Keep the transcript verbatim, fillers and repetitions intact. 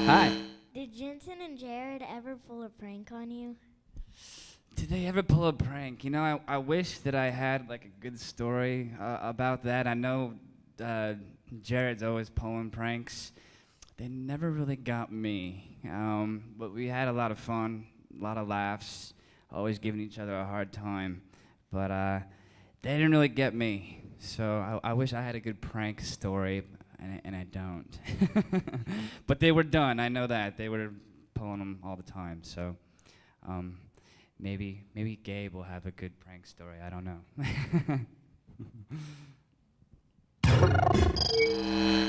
Hi. Did Jensen and Jared ever pull a prank on you? Did they ever pull a prank? You know, I, I wish that I had like a good story uh, about that. I know uh, Jared's always pulling pranks. They never really got me, um, but we had a lot of fun, a lot of laughs, always giving each other a hard time. But uh, they didn't really get me, so I, I wish I had a good prank story, and I, and I don't. But they were done. I know that they were pulling them all the time. So. Um, Maybe, maybe Gabe will have a good prank story. I don't know.